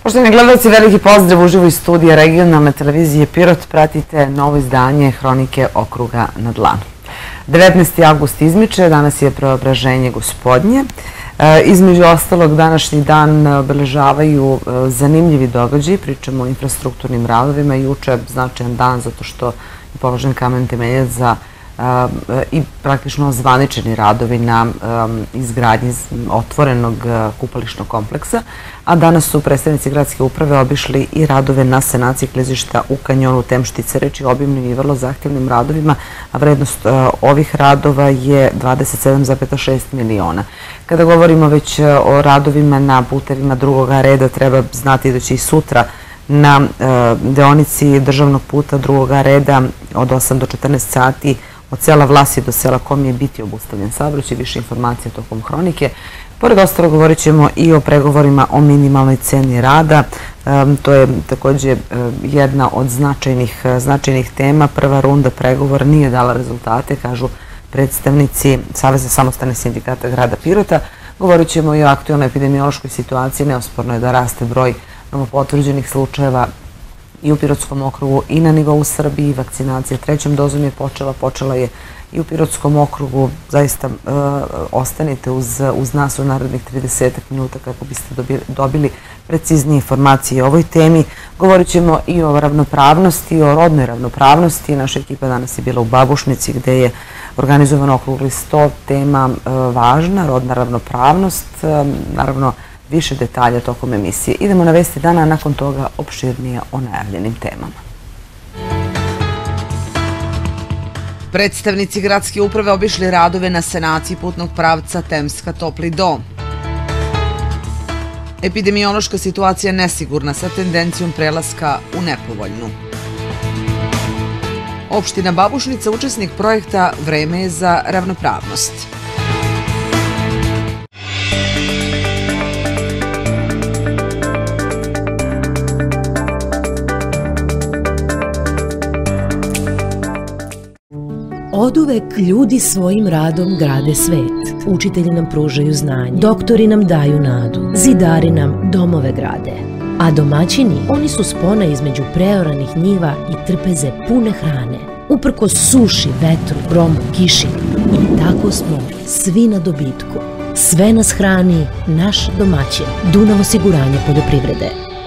Poštovani gledalci, veliki pozdrav uživo iz studija regionalne televizije Pirot. Pratite novo izdanje Hronike okruga na dlanu. 19. avgust izmiče, danas je Preobraženje Gospodnje. Između ostalog, današnji dan obeležavaju zanimljivi događaji. Pričamo o infrastrukturnim radovima. Juče je značajan dan zato što je položen kamen temeljac za i praktično zvaničeni radovi na izgradnji otvorenog kupališnog kompleksa, a danas su predstavnici gradske uprave obišli i radove na sanaciji klizišta u kanjonu Temštice. Reč je o obimnim i vrlo zahtjevnim radovima, a vrednost ovih radova je 27,6 miliona. Kada govorimo već o radovima na putevima drugoga reda, treba znati da će i sutra na deonici državnog puta drugoga reda od 8 do 14 sati od sela Vlasi do sela Komije biti obustavljen saobraćaj. Više informacija tokom hronike. Pored ostalo govorit ćemo i o pregovorima o minimalnoj ceni rada. To je također jedna od značajnih tema. Prva runda pregovora nije dala rezultate, kažu predstavnici Saveza samostalnih sindikata grada Pirota. Govorit ćemo i o aktualnoj epidemiološkoj situaciji. Neosporno je da raste broj novopotvrđenih slučajeva i u Pirotskom okrugu i na nivou Srbiji. Vakcinacija trećom dozom je počela je i u Pirotskom okrugu. Zaista ostanite uz nas u narednih 30 minuta kako biste dobili preciznije informacije o ovoj temi. Govorit ćemo i o ravnopravnosti, o rodnoj ravnopravnosti. Naša ekipa danas je bila u Babušnici gde je organizovano okrugli sto. Tema važna, rodna ravnopravnost, naravno više detalja tokom emisije. Idemo na vesti dana, a nakon toga opširnije o najavljenim temama. Predstavnici gradske uprave obišli radove na sanaciji putnog pravca Temska-Topli Do. Epidemiološka situacija nesigurna sa tendencijom prelaska u nepovoljnu. Opština Babušnica, učesnik projekta Vreme je za ravnopravnost. Oduvek ljudi svojim radom grade svet. Učitelji nam pružaju znanje, doktori nam daju nadu, zidari nam domove grade. A domaćini, oni su spona između preoranih njiva i trpeze pune hrane. Uprkos suši, vetru, gromu, kiši. I tako smo svi na dobitku. Sve nas hrani naš domaćin. Dunav osiguranje poljoprivrede.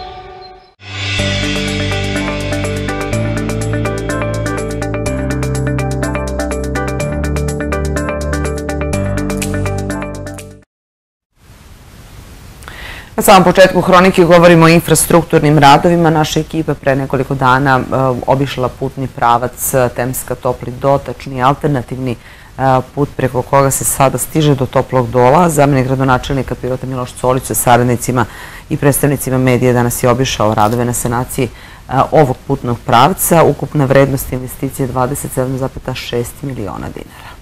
Na samom početku hronike govorimo o infrastrukturnim radovima. Naša ekipa pre nekoliko dana obišla putni pravac Temska-Topli Do, tačnije alternativni put preko koga se sada stiže do Toplog Dola. Zamenik gradonačelnika Pirota Miloš Colić sa saradnicima i predstavnicima medija danas je obišao radove na sanaciji ovog putnog pravca. Ukupna vrednost investicije je 27,6 miliona dinara.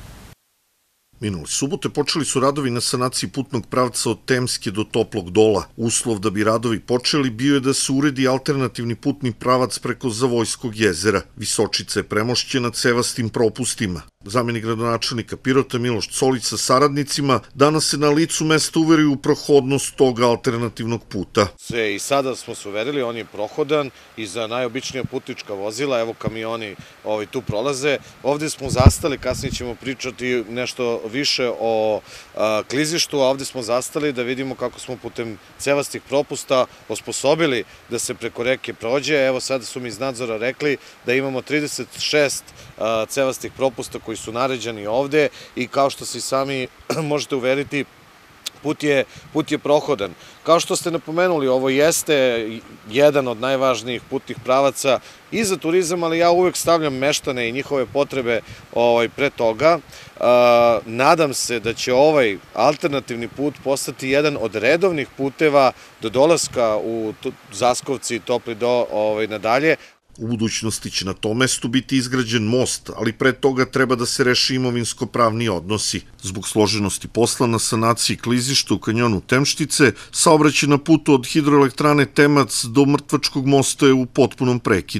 Minule subote počeli su radovi na sanaciji putnog pravca od Temske do Toplog Dola. Uslov da bi radovi počeli bio je da se uredi alternativni putni pravac preko Zavojskog jezera. Visočica je premošćena cevastim propustima. Zamenik gradonačelnika Pirota Miloš Colić sa saradnicima danas se na licu mesta uverio u prohodnost tog alternativnog puta. I sada smo se uverili, on je prohodan i za najobičnija putnička vozila, evo kamioni tu prolaze. Ovde smo zastali, kasnije ćemo pričati nešto više o klizištu, a ovde smo zastali da vidimo kako smo putem cevastih propusta osposobili da se preko reke prođe. Evo sada su mi iz nadzora rekli da imamo 36 cevastih propusta koji su naređeni ovde i kao što se sami možete uveriti, put je prohodan. Kao što ste napomenuli, ovo jeste jedan od najvažnijih putnih pravaca i za turizam, ali ja uvek stavljam meštane i njihove potrebe pre toga. Nadam se da će ovaj alternativni put postati jedan od redovnih puteva do dolaska u Zaskovci i Topli Do nadalje. U budućnosti će na tom mestu biti izgrađen most, ali pre toga treba da se reši imovinsko-pravni odnosi. Zbog složenosti posla na sanaciji klizišta u kanjonu Temštice, saobraćaj na putu od hidroelektrane Temac do Mrtvačkog mosta je u potpunom prekidu.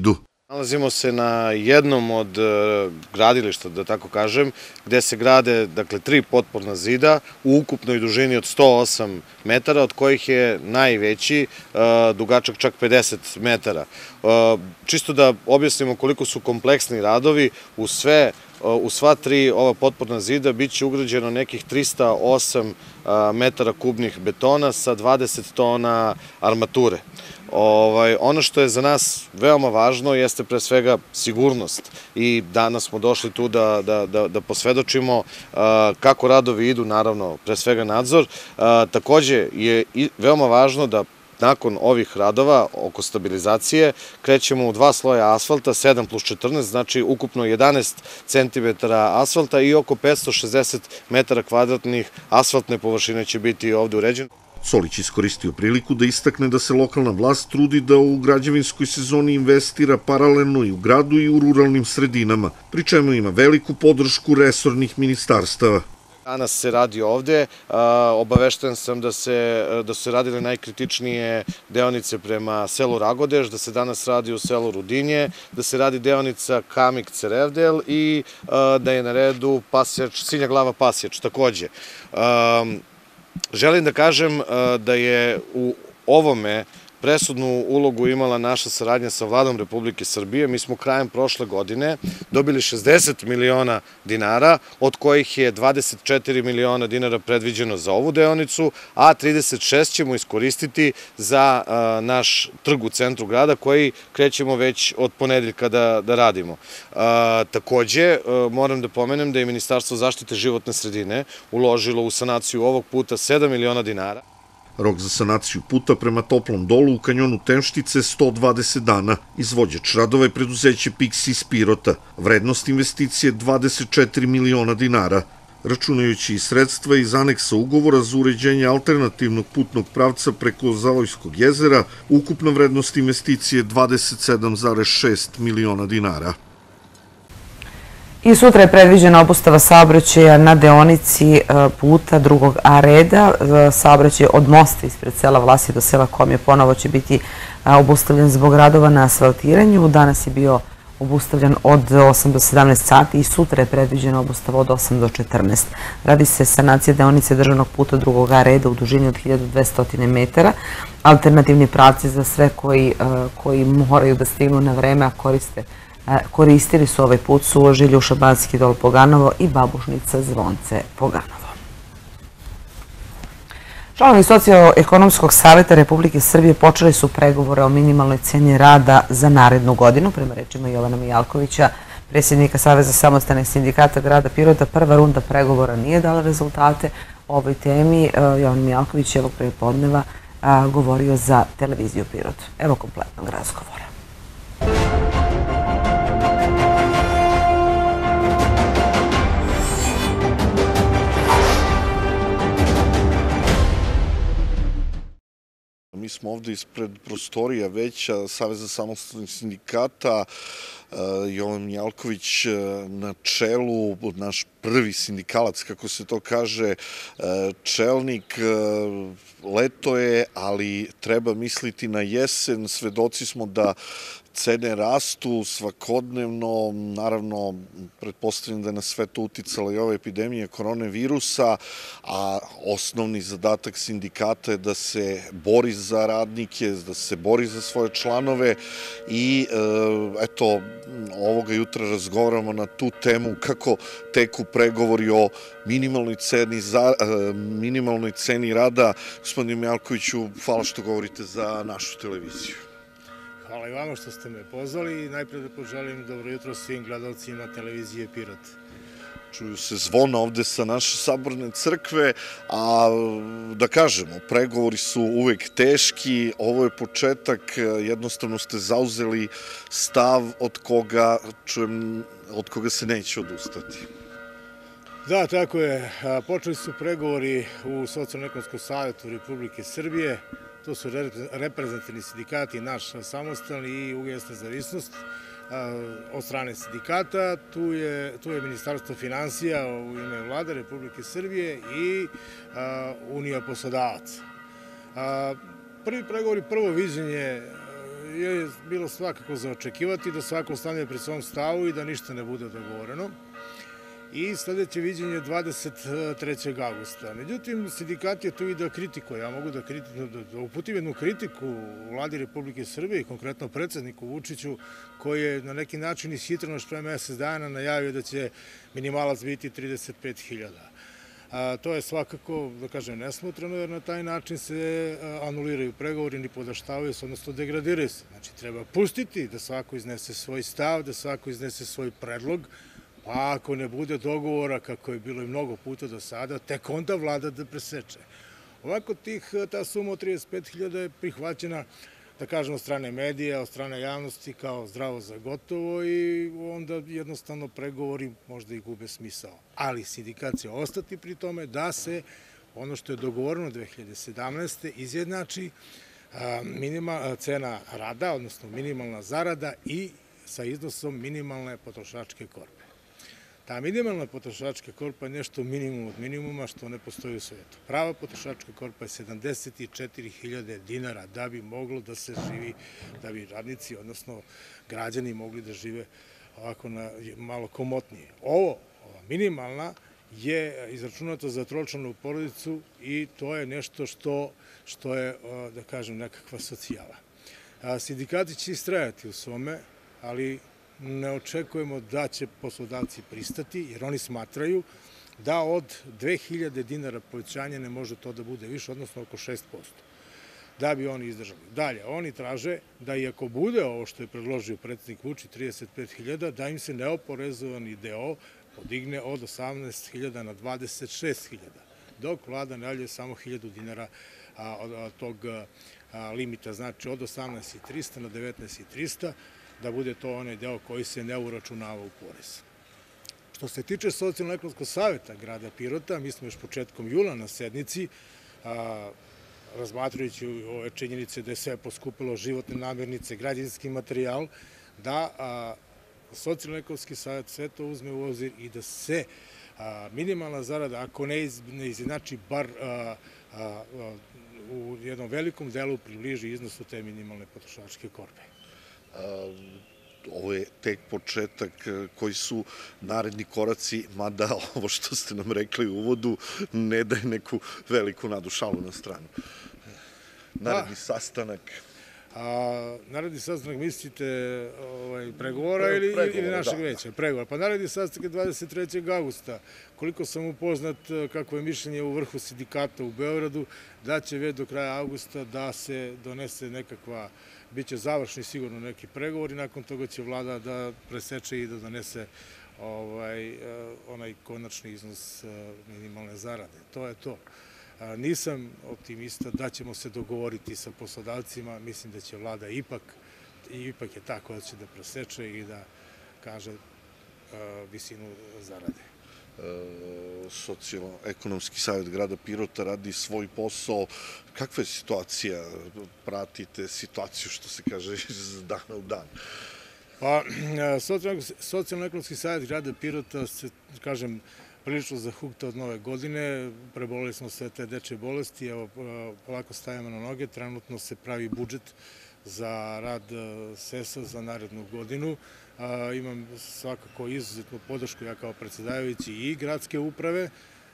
Nalazimo se na jednom od gradilišta, da tako kažem, gde se grade, dakle, 3 potporna zida u ukupnoj dužini od 108 metara, od kojih je najveći dugačak čak 50 metara. Čisto da objasnimo koliko su kompleksni radovi, u sva 3 ova potporna zida biće ugrađeno nekih 308 metara kubnih betona sa 20 tona armature. Ono što je za nas veoma važno jeste pre svega sigurnost i danas smo došli tu da posvedočimo kako radovi idu, naravno pre svega nadzor. Takođe je veoma važno da nakon ovih radova oko stabilizacije krećemo u 2 sloja asfalta, 7 plus 14, znači ukupno 11 cm asfalta i oko 560 metara kvadratnih asfaltne površine će biti ovde uređene. Solić iskoristio priliku da istakne da se lokalna vlast trudi da u građevinskoj sezoni investira paralelno i u gradu i u ruralnim sredinama, pri čemu ima veliku podršku resornih ministarstava. Danas se radi ovde, obavešten sam da su se radile najkritičnije deonice prema selu Ragodeš, da se danas radi u selu Rudinje, da se radi deonica Kamik-Cerevdel i da je na redu Sinja Glava-Pasjač takođe. Želim da kažem da je u ovome presudnu ulogu imala naša saradnja sa Vladom Republike Srbije. Mi smo krajem prošle godine dobili 60 miliona dinara, od kojih je 24 miliona dinara predviđeno za ovu deonicu, a 36 ćemo iskoristiti za naš trg u centru grada koji krećemo već od ponedeljka da radimo. Takođe, moram da pomenem da je Ministarstvo zaštite životne sredine uložilo u sanaciju ovog puta 7 miliona dinara. Rok za sanaciju puta prema Toplom dolu u kanjonu Temštice 120 dana. Izvođač radova je preduzeće Pixi iz Pirota. Vrednost investicije 24 miliona dinara. Računajući i sredstva iz aneksa ugovora za uređenje alternativnog putnog pravca preko Zavojskog jezera, ukupna vrednost investicije je 27,6 miliona dinara. I sutra je predviđena obustava saobraćaja na deonici puta drugog A reda. Saobraćaj od mosta ispred sela Vlasi do sela Komje ponovo će biti obustavljen zbog radova na asfaltiranju. Danas je bio obustavljan od 8 do 17 sati i sutra je predviđena obustava od 8 do 14. Radi se sanacija deonice državnog puta drugog A reda u dužini od 1200 metara. Alternativni pravci za sve koji moraju da stignu na vreme, a koristili su ovaj put su Žiljuša Banski Dol Poganovo i Babušnica Zvonce Poganovo. Članovi Socioekonomskog saveta Republike Srbije počeli su pregovore o minimalnoj ceni rada za narednu godinu. Prema rečima Jovana Mijalkovića, predsjednika Saveza samostalnih sindikata grada Pirota, prva runda pregovora nije dala rezultate. O ovoj temi Jovan Mijalković je ovog prepodneva govorio za televiziju Pirot. Evo kompletnog razgovora. Mi smo ovde ispred prostorija veća Saveza samostalnih sindikata, Jovan Mijalković na čelu, naš prvi sindikalac, kako se to kaže, čelnik. Leto je, ali treba misliti na jesen. Svedoci smo da cene rastu svakodnevno, naravno, pretpostavljam da je na sve to uticala i ova epidemija koronavirusa, a osnovni zadatak sindikata je da se bori za radnike, da se bori za svoje članove i eto, ovoga jutra razgovaramo na tu temu kako teku pregovori o minimalnoj ceni rada. Gospodine Mijalkoviću, hvala što govorite za našu televiziju. Hvala i vama što ste me pozvali i najprej da poželim dobro jutro svim gledalcima televizije Pirot. Čuju se zvona ovde sa naše saborne crkve, a da kažemo, pregovori su uvek teški, ovo je početak, jednostavno ste zauzeli stav od koga se neće odustati. Da, tako je. Počeli su pregovori u Socijalno-ekonomskom savetu Republike Srbije. To su reprezentativni sindikati, naš samostalni i UGS Nezavisnost od strane sindikata. Tu je Ministarstvo finansija u ime Vlade Republike Srbije i Unija poslodavaca. Prvi pregovori, prvo viđenje je bilo svakako za očekivati da svako stane pri svom stavu i da ništa ne bude dogovoreno. I sledeće viđenje je 23. augusta. Međutim, sindikat je tu i da kritikuje. Ja mogu da uputim jednu kritiku vladi Republike Srbije i konkretno predsedniku Vučiću, koji je na neki način ishitreno još pre mesec dana najavio da će minimalac biti 35.000. To je svakako, da kažem, nesmotreno, jer na taj način se anuliraju pregovori, ni podaštavaju se, odnosno degradiraju se. Znači, treba pustiti da svako iznese svoj stav, da svako iznese svoj predlog, pa ako ne bude dogovora, kako je bilo i mnogo puta do sada, tek onda vlada da preseče. Ovako ta suma od 35.000 je prihvaćena, da kažem, od strane medija, od strane javnosti kao zdravo za gotovo i onda jednostavno pregovori možda i gube smisao. Ali sindikat će ostati pri tome da se ono što je dogovoreno 2017. izjednači cena rada, odnosno minimalna zarada i sa iznosom minimalne potrošačke korpe. Ta minimalna potrošačka korpa je nešto minimum od minimuma što ne postoji u svetu. Prava potrošačka korpa je 74.000 dinara da bi moglo da se živi, da bi radnici, odnosno građani mogli da žive ovako malo komotnije. Ova minimalna je izračunata za tročlanu porodicu i to je nešto što je, da kažem, nekakva socijala. Sindikati će istrajati u svome, ali ne očekujemo da će poslodavci pristati, jer oni smatraju da od 2.000 dinara povećanja ne može to da bude više, odnosno oko 6%, da bi oni izdržali. Dalje, oni traže da i ako bude ovo što je predložio predsednik Vučić, 35.000, da im se neoporezovani deo podigne od 18.000 na 26.000, dok vlada najavljuje samo 1.000 dinara od tog limita, znači od 18.300 na 19.300, da bude to onaj deo koji se ne uračunava u porez. Što se tiče Socijalno-ekonomskog saveta grada Pirota, mi smo još početkom jula na sednici, razmatrajući ove činjenice da je sve poskupilo, životne namirnice, građevinski materijal, da Socijalno-ekonomski savet sve to uzme u obzir i da se minimalna zarada, ako ne izjednači, bar u jednom velikom delu približi iznosu te minimalne potrošačke korpe. Ovo je tek početak, koji su naredni koraci, mada ovo što ste nam rekli u uvodu ne daje neku veliku nadu, šalu na stranu. Naredni sastanak. Naredni sastanak mislite pregovora ili našeg veća? Pregovora. Pa naredni sastanak je 23. augusta. Koliko sam upoznat, kako je mišljenje u vrhu sindikata u Beogradu, da će već do kraja augusta da se donese nekakva, bit će završni sigurno neki pregovor i nakon toga će vlada da preseče i da donese onaj konačni iznos minimalne zarade. To je to. Nisam optimista da ćemo se dogovoriti sa poslodavcima, mislim da će vlada ipak je tako da će da preseče i da kaže visinu zarade. Socijalno-ekonomski savjet grada Pirota radi svoj posao. Kakva je situacija? Pratite situaciju, što se kaže, iz dana u dan? Pa, Socijalno-ekonomski savjet grada Pirota se, kažem, prilično zahukta od nove godine, prebolili smo sve te dečje bolesti, evo, polako stajemo na noge, trenutno se pravi budžet za rad SES-a za narednu godinu. Imam svakako izuzetnu podršku, ja kao predsjedavajući i gradske uprave,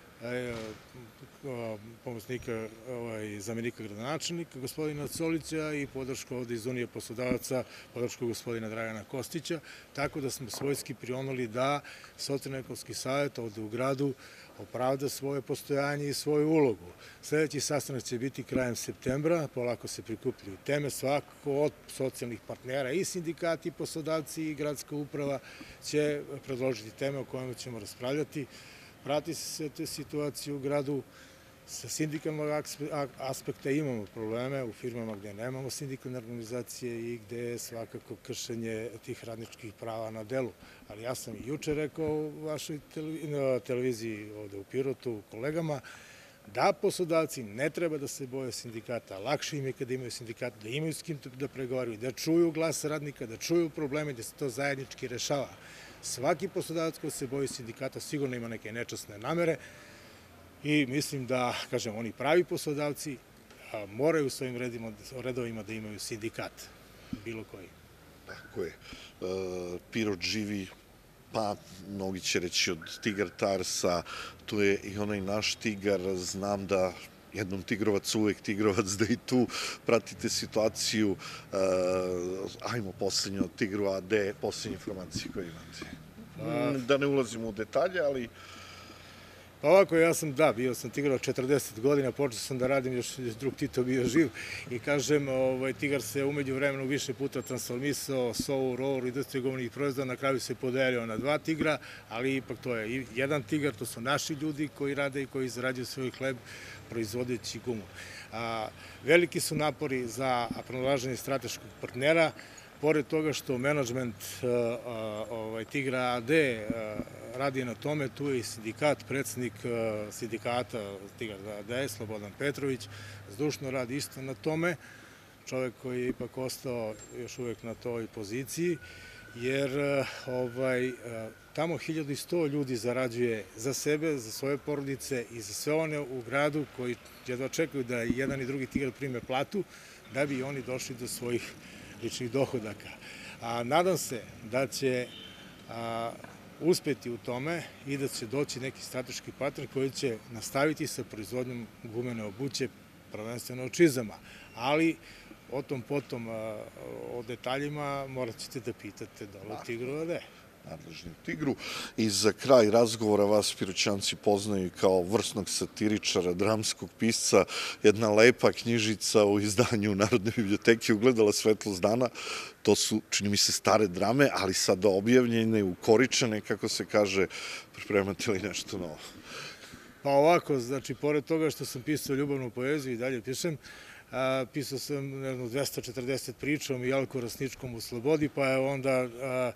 pomoćnika zamenika gradonačelnika, gospodina Colića, i podršku ovde iz Unije poslodavaca, podršku gospodina Dragana Kostića, tako da smo svojski prionuli da Socijalno-ekonomski savet ovde u gradu opravda svoje postojanje i svoju ulogu. Sledeći sastanak će biti krajem septembra, polako se prikupljaju teme, svakako od socijalnih partnera i sindikati, i poslodavci, i gradska uprava će predložiti teme o kojima ćemo raspravljati. Prati se te situacije u gradu, sa sindikalnog aspekta imamo probleme u firmama gde nemamo sindikalne organizacije i gde je svakako kršenje tih radničkih prava na delu. Ali ja sam i juče rekao u vašoj televiziji ovde u Pirotu kolegama da poslodavci ne treba da se boje sindikata, lakše im je kada imaju sindikat, da imaju s kim da pregovaraju, da čuju glas radnika, da čuju probleme, da se to zajednički rešava. Svaki poslodavac koji se boji sindikata sigurno ima neke nečasne namere i mislim da, kažem, oni pravi poslodavci moraju u svojim redovima da imaju sindikat. bilo koji. Tako je. Pirot živi, pa mnogi će reći od Tigar Tarsa, tu je i onaj naš tigar, znam da jednom tigrovac, uvek tigrovac, da i tu pratite situaciju. Ajmo poslednje od Tigru AD, poslednje informacije koje imate. Da ne ulazimo u detalje, ali... Pa ovako, bio sam tigrao 40 godina, počeo sam da radim, još drug Tito bio živ i kažem, tigar se umeđu vremenu više puta transformisao, sovu, roru, industriju govnih proizvoda, na kraju se podelio na 2 tigra, ali ipak to je jedan tigar, to su naši ljudi koji rade i koji zarađuju svoj hleb proizvodeći gumu. Veliki su napori za pronalaženje strateškog partnera, pored toga što menadžment Tigra AD radi na tome, tu je i sindikat, predsednik sindikata Tigar AD, Slobodan Petrović, zdušno radi isto na tome, čovek koji je ipak ostao još uvek na toj poziciji, jer tamo 1100 ljudi zarađuje za sebe, za svoje porodice i za sve one u gradu koji jedva čekaju da jedan i drugi tigar prime platu, da bi oni došli do svojih ličnih dohodaka. Nadam se da će uspeti u tome i da će doći neki strateški partner koji će nastaviti sa proizvodnjom gumene obuće, prvenstveno od čizama. Ali o tom potom, o detaljima morat ćete da pitate dole Tigru AD. Nadležni Tigru. I za kraj razgovora vas Piroćanci poznaju kao vrsnog satiričara, dramskog pisca, jedna lepa knjižica u izdanju Narodne biblioteke ugledala svetlost dana. To su, čini mi se, stare drame, ali sada objavljene, ukoričene, kako se kaže, pripremate li nešto novo? Pa ovako, znači, pored toga što sam pisao ljubavnu poeziju i dalje pišem, pisao sam 240 priča o Mijalku Rasničkom u Slobodi, pa je onda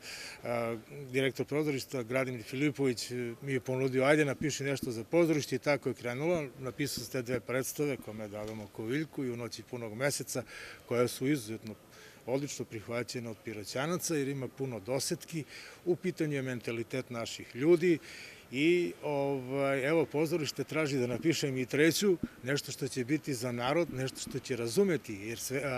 direktor pozorišta Gradimir Filipović mi je ponudio, ajde napiši nešto za pozorište i tako je krenulo. Napisao sam te 2 predstave, Kome davamo koviljku i U noći punog meseca, koje su izuzetno odlično prihvaćene od Piroćanaca jer ima puno dosetki. U pitanju je mentalitet naših ljudi. I evo, pozorište traži da napišem i 3, nešto što će biti za narod, nešto što će razumeti, jer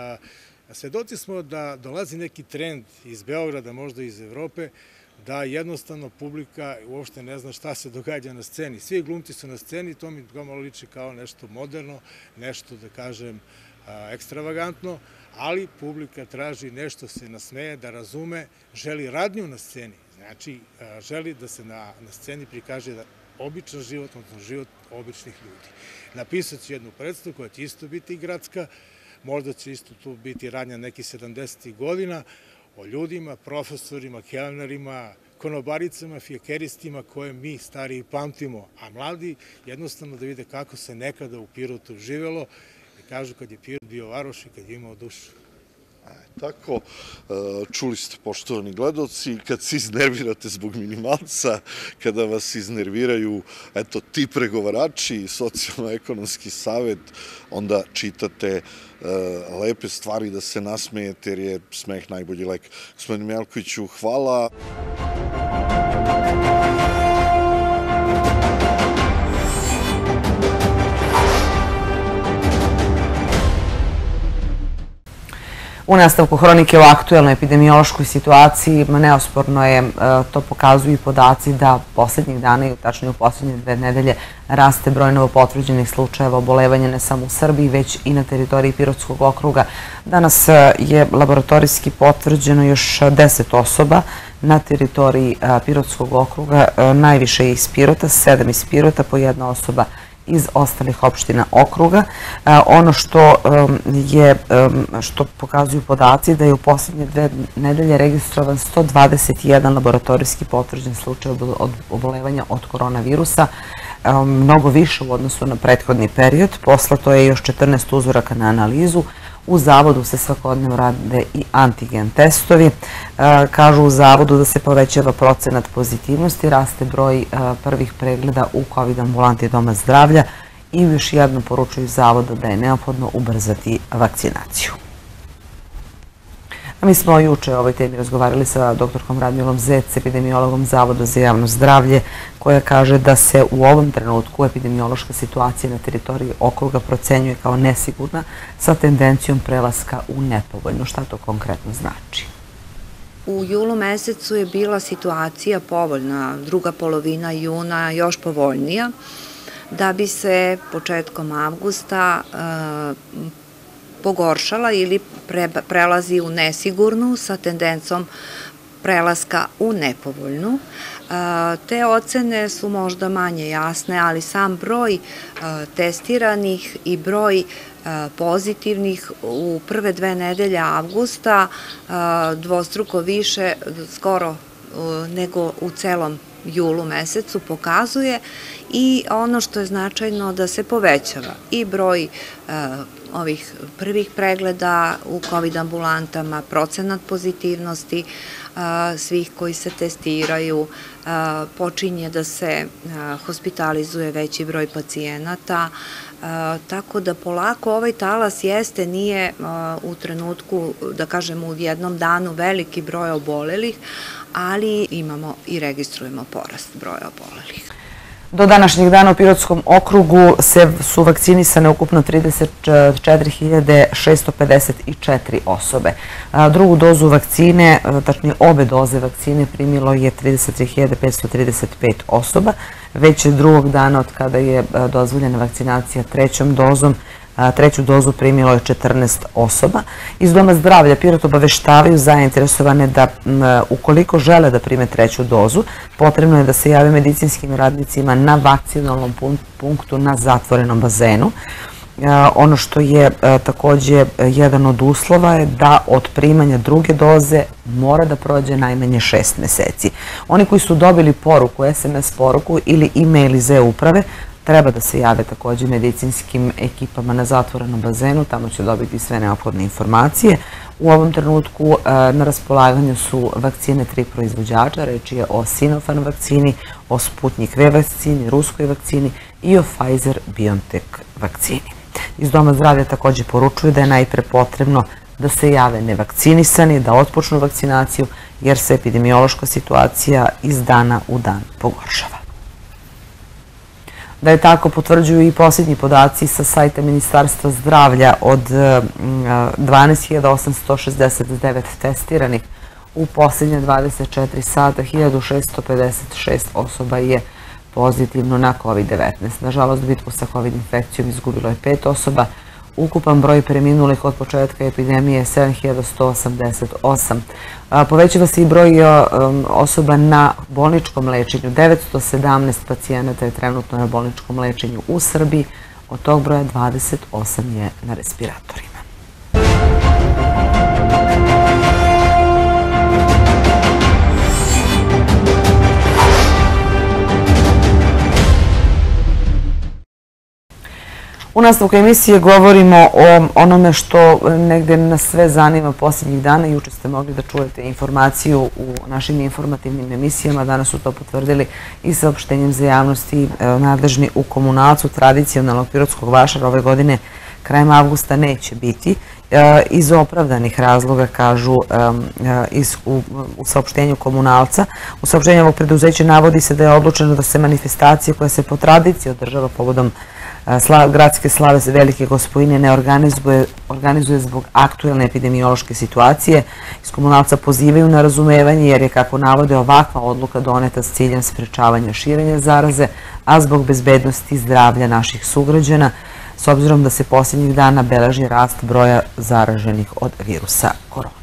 svedoci smo da dolazi neki trend iz Beograda, možda iz Evrope, da jednostavno publika uopšte ne zna šta se događa na sceni. Svi glumci su na sceni, to mi malo liči kao nešto moderno, nešto, da kažem, ekstravagantno, ali publika traži nešto, se nasmeje, da razume, želi radnju na sceni. Znači, želi da se na sceni prikaže običan život, odnosno život običnih ljudi. Napisat ću jednu predstavu koja će isto biti gradska, možda će isto tu biti radnja nekih 70. godina, o ljudima, profesorima, kelnerima, konobaricama, fijakeristima koje mi stariji pamtimo, a mladi jednostavno da vide kako se nekada u Pirotu živelo i kažu kad je Pirot bio varoš i kad je imao dušu. Tako, čuli ste, poštovani gledalci, kad se iznervirate zbog minimalca, kada vas iznerviraju, eto, ti pregovarači, socijalno-ekonomski savet, onda čitate lepe stvari da se nasmejete, jer je smeh najbolji lek. Gospodine Mijalkoviću, hvala. U nastavku hronike o aktuelnoj epidemiološkoj situaciji, neosporno je, to pokazuju i podaci da poslednjih dana i tačnije u poslednje 2 nedelje raste broj novopotvrđenih slučajeva obolevanja ne samo u Srbiji, već i na teritoriji Pirotskog okruga. Danas je laboratorijski potvrđeno još 10 osoba na teritoriji Pirotskog okruga, najviše iz Pirota, 7 iz Pirota, po 1 osoba iz ostalih opština okruga. Ono što pokazuju podaci da je u poslednje 2 nedelje registrovan 121 laboratorijski potvrđen slučaj obolevanja od koronavirusa, mnogo više u odnosu na prethodni period. Poslato je još 14 uzoraka na analizu. U zavodu se svakodnevno rade i antigen testovi. Kažu u zavodu da se povećava procenat pozitivnosti, raste broj prvih pregleda u COVID ambulanti Doma zdravlja i još jednom poručuju zavoda da je neophodno ubrzati vakcinaciju. A mi smo juče o ovoj temi razgovarali sa doktorkom Radmilom Zec, epidemiologom Zavoda za javno zdravlje, koja kaže da se u ovom trenutku epidemiološka situacija na teritoriji okruga procenjuje kao nesigurna sa tendencijom prelaska u nepovoljnu. Šta to konkretno znači? U julu mesecu je bila situacija povoljna, druga polovina juna još povoljnija, da bi se početkom avgusta pogoršala ili prelazi u nesigurnu sa tendencijom prelaska u nepovoljnu. Te ocene su možda manje jasne, ali sam broj testiranih i broj pozitivnih u prve 2 nedelje avgusta dvostruko više skoro nego u celom julu mesecu pokazuje i ono što je značajno da se povećava i broj ovih prvih pregleda u COVID ambulantama, procenat pozitivnosti svih koji se testiraju, počinje da se hospitalizuje veći broj pacijenata, tako da polako ovaj talas jeste, nije u trenutku, da kažemo u jednom danu veliki broj obolelih, ali imamo i registrujemo porast broja obolelih. Do današnjeg dana u Pirotskom okrugu su vakcinisane ukupno 34.654 osobe. Drugu dozu vakcine, tačnije obe doze vakcine, primilo je 33.535 osoba. Već drugog dana od kada je dozvoljena vakcinacija trećom dozom, treću dozu primilo je 14 osoba. Iz Doma zdravlja Pirot obaveštavaju zainteresovane da ukoliko žele da prime treću dozu, potrebno je da se jave medicinskim radnicima na vakcinalnom punktu na zatvorenom bazenu. Ono što je takođe jedan od uslova je da od primanja druge doze mora da prođe najmanje 6 meseci. Oni koji su dobili poruku, SMS poruku ili e-mail iz e-uprave, treba da se jave takođe medicinskim ekipama na zatvorenom bazenu, tamo će dobiti sve neophodne informacije. U ovom trenutku na raspolaganju su vakcine 3 proizvođača, reč je o Sinopharm vakcini, o Sputnik V vakcini, ruskoj vakcini i o Pfizer-BioNTech vakcini. Iz Doma zdravlja takođe poručuju da je najpre potrebno da se jave nevakcinisani, da otpočnu vakcinaciju, jer se epidemiološka situacija iz dana u dan pogoršava. Da je tako potvrđuju i posljednji podaci sa sajta Ministarstva zdravlja. Od 12.869 testiranih u posljednje 24 sata, 1656 osoba je pozitivno na COVID-19. Nažalost, bitku sa COVID infekcijom izgubilo je 5 osoba. Ukupan broj preminulih od početka epidemije je 7188. Povećava se i broj osoba na bolničkom lečenju. 917 pacijenata je trenutno na bolničkom lečenju u Srbiji. Od tog broja 28 je na respiratorima. U nastavku emisije govorimo o onome što negde nas sve zanima posljednjih dana. Juče ste mogli da čujete informaciju u našim informativnim emisijama. Danas su to potvrdili i saopštenjem za javnosti nadležni u Komunalcu. Tradicionalnog pirotskog vašara ove godine krajem avgusta neće biti. Iz opravdanih razloga, kažu u saopštenju Komunalca. U saopštenju ovog preduzeća navodi se da je odlučeno da se manifestacija koja se po tradiciji održava povodom gradske slave Velike Gospojine ne organizuje zbog aktuelne epidemiološke situacije. Iz Komunalca pozivaju na razumevanje jer je, kako navode, ovakva odluka doneta s ciljem sprečavanja širenja zaraze, a zbog bezbednosti zdravlja naših sugrađana, s obzirom da se posljednjih dana beleži rast broja zaraženih od virusa korona.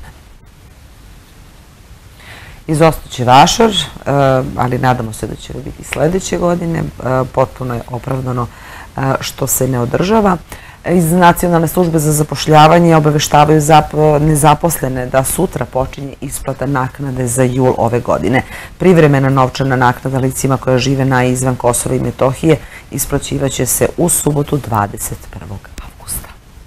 Izostaće vašar, ali nadamo se da će biti sledeće godine. Potpuno je opravdano što se ne održava. Iz Nacionalne službe za zapošljavanje obaveštavaju nezaposlene da sutra počinje isplata naknade za jul ove godine. Privremena novčana naknada licima koja žive na i izvan Kosova i Metohije isplaćivaće se u subotu 21. avgusta.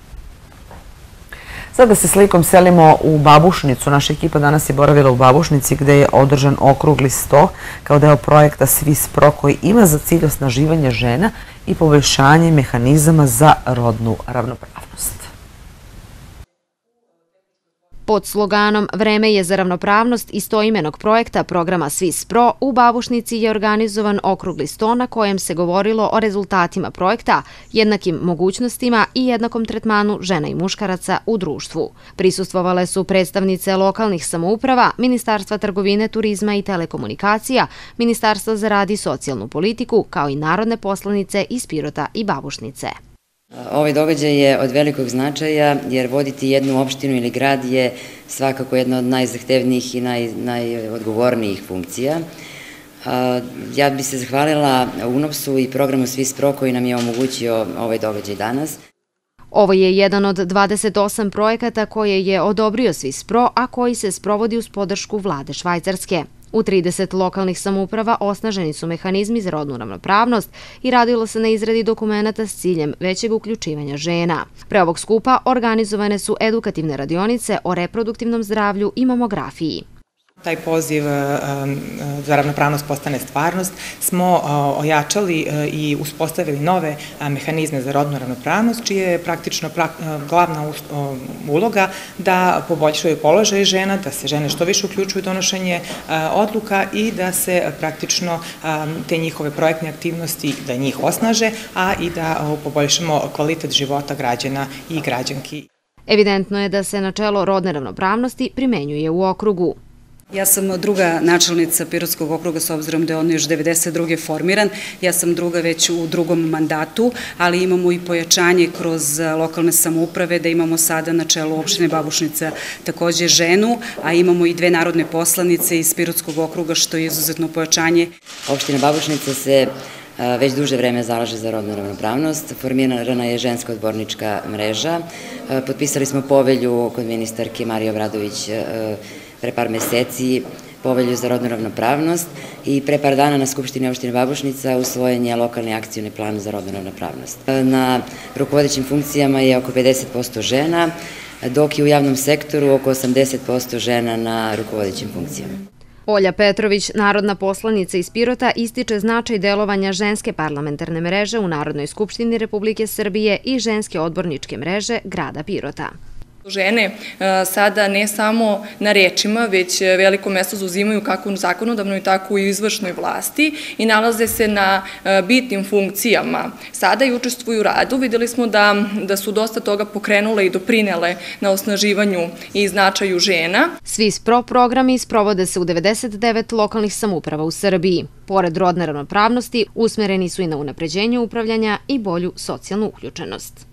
Sada se slikom selimo u Babušnicu. Naša ekipa danas je boravila u Babušnici gde je održan okrugli sto kao deo projekta SWISPRO koji ima za cilj osnaživanje žena i poboljšanje mehanizama za rodnu ravnopravnost. Pod sloganom Vreme je za ravnopravnost istoimenog projekta programa Svis Pro u Babušnici je organizovan okrugli sto na kojem se govorilo o rezultatima projekta, jednakim mogućnostima i jednakom tretmanu žena i muškaraca u društvu. Prisustvovale su predstavnice lokalnih samouprava, Ministarstva trgovine, turizma i telekomunikacija, Ministarstva za rad i socijalnu politiku, kao i narodne poslanice iz Pirota i Babušnice. Ovaj događaj je od velikog značaja jer voditi jednu opštinu ili grad je svakako jedna od najzahtevnijih i najodgovornijih funkcija. Ja bih se zahvalila UNOPS-u i programu Svis Pro koji nam je omogućio ovaj događaj danas. Ovo je jedan od 28 projekata koje je odobrio Svis Pro, a koji se sprovodi uz podršku vlade Švajcarske. U 30 lokalnih samouprava osnaženi su mehanizmi za rodnu ravnopravnost i radilo se na izradi dokumenata s ciljem većeg uključivanja žena. Pre ovog skupa organizovane su edukativne radionice o reproduktivnom zdravlju i mamografiji. Taj poziv za ravnopravnost postane stvarnost, smo ojačali i uspostavili nove mehanizme za rodnu ravnopravnost, čija je praktično glavna uloga da poboljšaju položaj žena, da se žene što više uključuju u donošenje odluka i da se praktično te njihove projektne aktivnosti, da njih osnaže, a i da poboljšamo kvalitet života građana i građanki. Evidentno je da se načelo rodne ravnopravnosti primenjuje u okrugu. Ja sam druga načelnica Pirotskog okruga s obzirom da je on još 1992. formiran. Ja sam druga već u drugom mandatu, ali imamo i pojačanje kroz lokalne samouprave da imamo sada na čelu opštine Babušnica takođe ženu, a imamo i dve narodne poslanice iz Pirotskog okruga što je izuzetno pojačanje. Opština Babušnica se već duže vreme zalaže za rodnu ravnopravnost. Formirana je ženska odbornička mreža. Potpisali smo povelju kod ministarke Marije Obradović pre par meseci, povelju za rodnu ravnopravnost i pre par dana na Skupštini opštine Babušnica usvojen je lokalni akcioni plan za rodnu ravnopravnost. Na rukovodećim funkcijama je oko 50% žena, dok je u javnom sektoru oko 80% žena na rukovodećim funkcijama. Olja Petrović, narodna poslanica iz Pirota, ističe značaj delovanja ženske parlamentarne mreže u Narodnoj skupštini Republike Srbije i ženske odborničke mreže grada Pirota. Žene sada ne samo na rečima, već veliko mesto zauzimaju kako u zakonodavnoj, tako i u izvršnoj vlasti i nalaze se na bitnim funkcijama. Sada i učestvuju u radu. Videli smo da su dosta toga pokrenule i doprinele na osnaživanju i značaju žena. Svis Pro programi sprovode se u 99 lokalnih samouprava u Srbiji. Pored rodne ravnopravnosti, usmereni su i na unapređenje upravljanja i bolju socijalnu uključenost.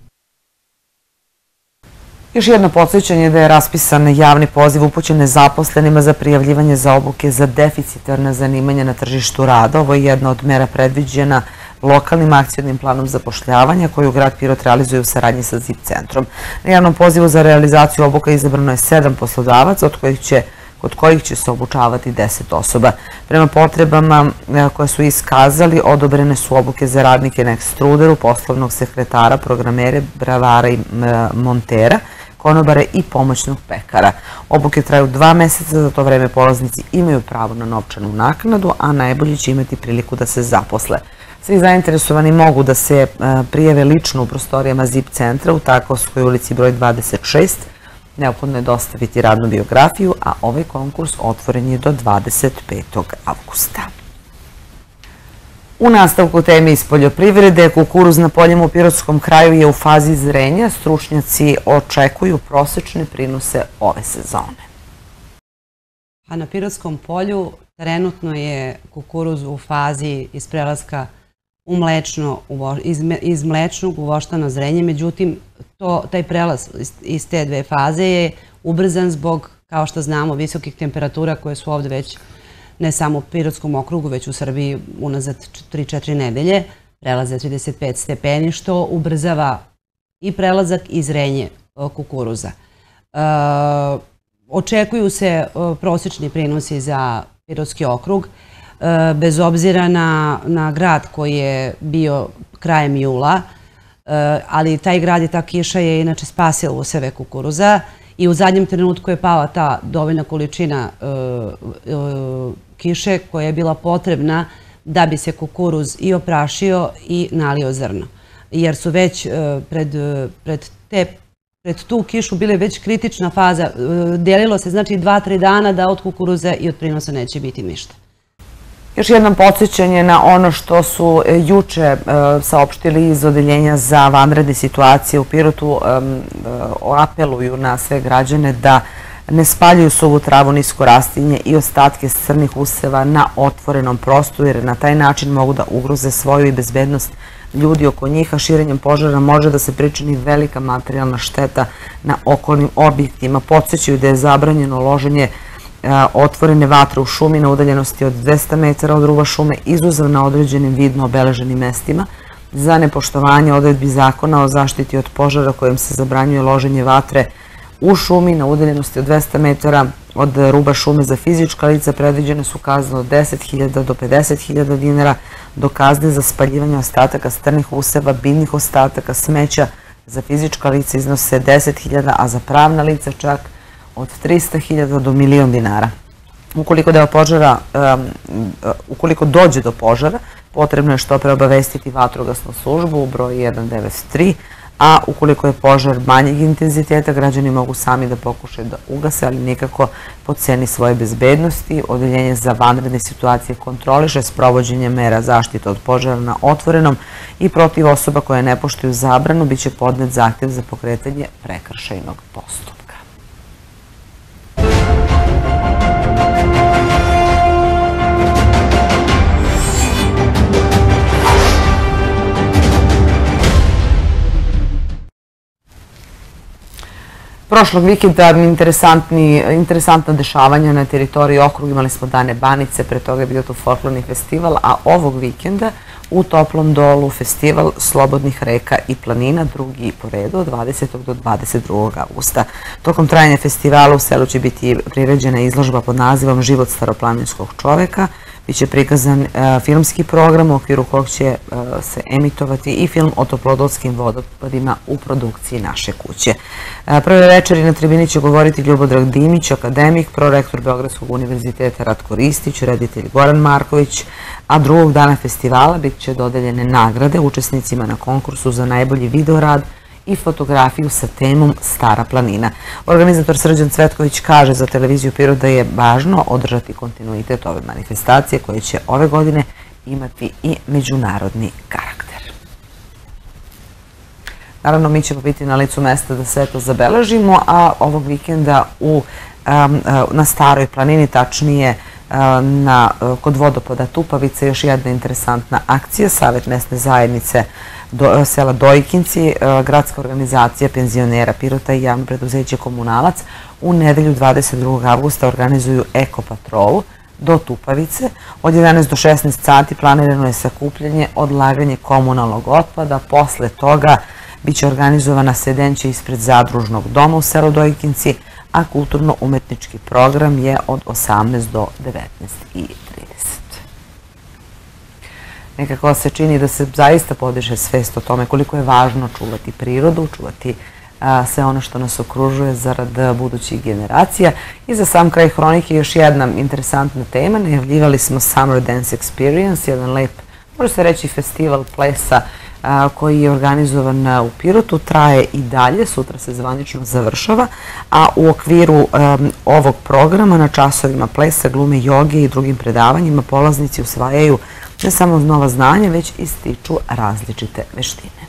Još jedno podsjećanje da je raspisan javni poziv upućen nezaposlenima za prijavljivanje za obuke za deficitarna zanimanja na tržištu rada. Ovo je jedna od mera predviđena lokalnim akcionim planom zapošljavanja koju grad Pirot realizuje u saradnji sa ZIP centrom. Na javnom pozivu za realizaciju obuka izabrano je 7 poslodavaca, kod kojih će se obučavati 10 osoba. Prema potrebama koje su iskazali, odobrene su obuke za radnike na ekstruderu, poslovnog sekretara, programere, bravara i montera, konobare i pomoćnog pekara. Obuke traju 2 meseca, za to vreme polaznici imaju pravo na novčanu naknadu, a najbolji će imati priliku da se zaposle. Svi zainteresovani mogu da se prijave lično u prostorijama ZIP centra u Takovskoj ulici broj 26. Neophodno je dostaviti radnu biografiju, a ovaj konkurs otvoren je do 25. avgusta. U nastavku teme iz poljoprivrede, kukuruz na poljima u Pirotskom kraju je u fazi zrenja. Stručnjaci očekuju prosečne prinose ove sezone. A na Pirotskom polju trenutno je kukuruz u fazi iz prelaska iz mlečnog u voštano zrenje, međutim taj prelaz iz te dve faze je ubrzan zbog, kao što znamo, visokih temperatura koje su ovde već ne samo u Pirotskom okrugu, već u Srbiji unazad 3-4 nedelje, prelaze 35 stepeni, što ubrzava i prelazak i zrenje kukuruza. Očekuju se prosječni prinosi za Pirotski okrug, bez obzira na grad koji je bio krajem jula, ali taj grad i ta kiša je inače spasila useve kukuruza i u zadnjem trenutku je pala ta dovoljna količina kiše koja je bila potrebna da bi se kukuruz i oprašio i nalio zrno. Jer su već pred te pred tu kišu bile već kritična faza. Delilo se znači 2-3 dana da od kukuruze i od prinosa neće biti ništa. Još jednom podsjećanje na ono što su juče saopštili iz Odeljenja za vanredne situacije u Pirotu. Apeluju na sve građane da ne spaljuju suvu travu, nisko rastinje i ostatke crnih useva na otvorenom prostoru, jer na taj način mogu da ugroze svoju i bezbednost ljudi oko njih, a širenjem požara može da se pričini velika materijalna šteta na okolnim objektima. Podsjećaju da je zabranjeno loženje otvorene vatre u šumi na udaljenosti od 200 metara od ruba šume, izuzev na određenim vidno obeleženim mestima. Za nepoštovanje odredbi zakona o zaštiti od požara kojim se zabranjuje loženje vatre u šumi na udaljenosti od 200 metara od ruba šume za fizička lica predviđene su kazne od 10.000 do 50.000 dinara, dok kazne za spaljivanje ostataka strnih useva, biljnih ostataka, smeća za fizička lica iznose 10.000, a za pravna lica čak od 300.000 do 1.000.000 dinara. Ukoliko dođe do požara, potrebno je što pre obavestiti vatrogasnu službu u broju 193, a ukoliko je požar manjeg intenziteta, građani mogu sami da pokušaju da ugase, ali nikako po ceni svoje bezbednosti. Odeljenje za vanredne situacije kontroliše sprovođenje mera zaštite od požara na otvorenom i protiv osoba koje ne poštuju zabranu biće podnet zahtev za pokretanje prekršajnog postupka. Prošlog vikenda interesantna dešavanja na teritoriji okruga. Imali smo Dane Banice, pre toga je bio tu folklorni festival, a ovog vikenda u Toplom Dolu festival slobodnih reka i planina, drugi po redu od 20. do 22. augusta. Tokom trajanja festivala u selu će biti priređena izložba pod nazivom Život staroplaninskog čoveka. Biće prikazan filmski program u okviru kog će se emitovati i film o toplodotskim vodopadima u produkciji Naše kuće. Prve večeri na tribini će govoriti Ljubodrag Dimić, akademik, prorektor Beogradskog univerziteta Ratko Ristić, reditelj Goran Marković, a drugog dana festivala bit će dodeljene nagrade učesnicima na konkursu za najbolji videorad i fotografiju sa temom Stara planina. Organizator Srđan Cvetković kaže za televiziju Pirot da je važno održati kontinuitet ove manifestacije koje će ove godine imati i međunarodni karakter. Naravno, mi ćemo biti na licu mesta da sve to zabeležimo, a ovog vikenda na Staroj planini, tačnije kod vodopada Tupavice, još jedna interesantna akcija. Savet mesne zajednice sela Dojkinci, gradska organizacija penzionera Pirota i javno preduzeće Komunalac u nedelju 22. augusta organizuju eko patrolu do Tupavice. Od 11 do 16 sati planirano je sakupljanje, odlaganje komunalnog otpada. Posle toga biće organizovana sedenća ispred zadružnog doma u selu Dojkinci, a kulturno-umetnički program je od 18 do 19:30. Nekako se čini da se zaista podiže svest o tome koliko je važno čuvati prirodu, čuvati sve ono što nas okružuje zarad budućih generacija. I za sam kraj hronike još jedna interesantna tema. Najavljivali smo Summer Dance Experience, jedan lep, može se reći, festival plesa koji je organizovan u Pirotu, traje i dalje, sutra se zvanično završava, a u okviru ovog programa na časovima plesa, glume, joge i drugim predavanjima polaznici usvajaju ne samo nova znanja, već i stiču različite veštine.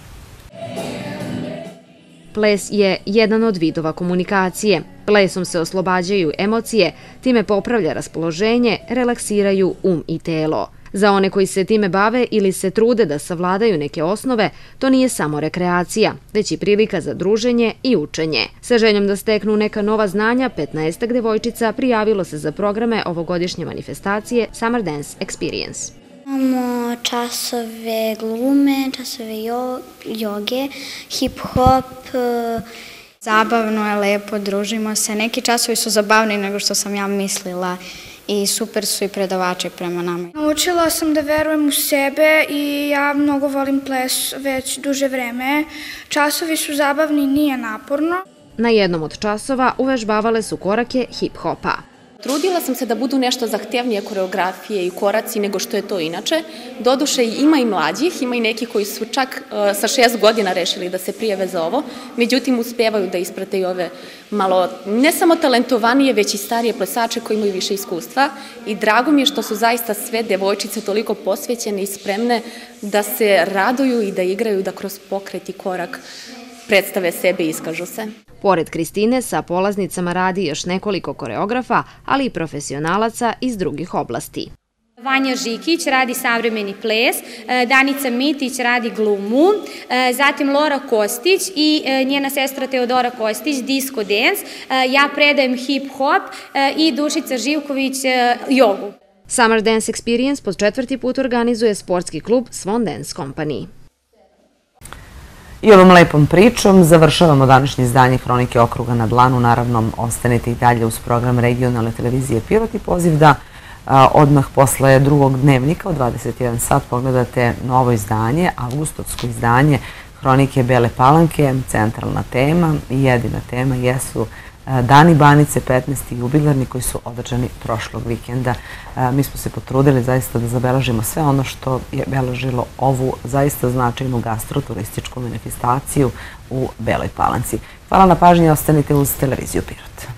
Ples je jedan od vidova komunikacije. Plesom se oslobađaju emocije, time popravlja raspoloženje, relaksiraju um i telo. Za one koji se time bave ili se trude da savladaju neke osnove, to nije samo rekreacija, već i prilika za druženje i učenje. Sa željom da steknu neka nova znanja, 15 devojčica prijavilo se za programe ovogodišnje manifestacije Summer Dance Experience. Imamo časove glume, časove joge, hip-hop. Zabavno je, lepo, družimo se. Neki časovi su zabavniji nego što sam ja mislila i super su i predavači prema nama. Naučila sam da verujem u sebe i ja mnogo volim ples već duže vreme. Časovi su zabavni, nije naporno. Na jednom od časova uvežbavale su korake hip-hopa. Trudila sam se da budu nešto zahtevnije koreografije i koraci nego što je to inače. Doduše ima i mlađih, ima i neki koji su čak sa 6 godina rešili da se prijave za ovo, međutim uspevaju da isprate i ove malo, ne samo talentovanije, već i starije plesače koji imaju više iskustva i drago mi je što su zaista sve devojčice toliko posvećene i spremne da se raduju i da igraju, da kroz pokret i korak predstave sebe i iskažu se. Pored Kristine, sa polaznicama radi još nekoliko koreografa, ali i profesionalaca iz drugih oblasti. Vanja Žikić radi savremeni ples, Danica Mitić radi glumu, zatim Lora Kostić i njena sestra Teodora Kostić, disco dance, ja predajem hip-hop i Dušica Živković jogu. Summer Dance Experience po 4. put organizuje sportski klub Swan Dance Company. I ovom lepom pričom završavamo današnje izdanje Hronike okruga na dlanu. Naravno, ostanite i dalje uz program regionalne televizije Pirot i poziv da odmah posle drugog dnevnika u 21 sat pogledate novo izdanje, avgustovsko izdanje Hronike Bele Palanke. Centralna tema i jedina tema jesu Dani Banice, 15. jubilarni koji su održani prošlog vikenda. Mi smo se potrudili zaista da zabeležimo sve ono što je beležilo ovu zaista značajnu gastroturističku manifestaciju u Beloj Palanci. Hvala na pažnji, ostanite uz televiziju Pirot.